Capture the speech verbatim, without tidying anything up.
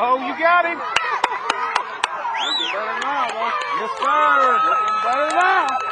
Oh, you got him. Looking better now, though. Yes, sir. Looking better now.